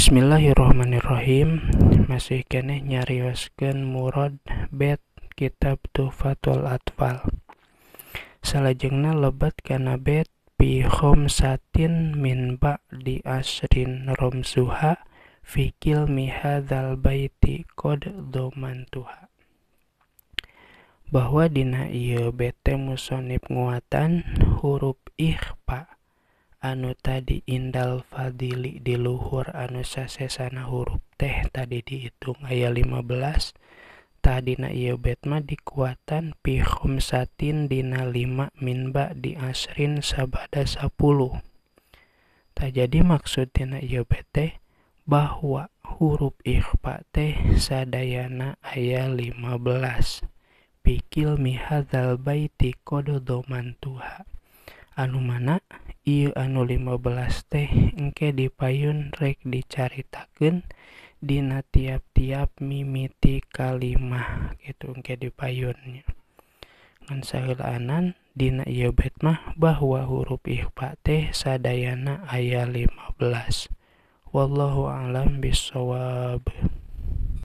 Bismillahirrahmanirrahim. Masih keneh nyarioskeun murad bet kitab Tuhfatul Atfal. Salajengna lebat kana bet fi khamsatin min ba'di asrin ramzuha fi kilmi hadzal baiti qad dhamantuha. Bahwa dina ieu bet teh musannif nguatan huruf ikhfa anu tadi indal fadili di luhur anu sasesana huruf teh tadi dihitung aya 15. Tadina ieu bet mah dikuatan pi khamsatin dina 5 min ba'di asrin sabada 10. Jadi maksud dina ieu bet teh bahwa huruf ikhfa teh sadayana aya 15. Pikil mihadzal baiti qad dhamantuha. Anu mana ieu anu 15 teh engke dipayun rek dicaritakeun dina tiap-tiap mimiti kalimah gitu engke dipayunnya. Ngan saheulaanan dina ieu bet mah bahwa huruf ikhfa teh sadayana aya 15. Wallahu a'lam bishawab.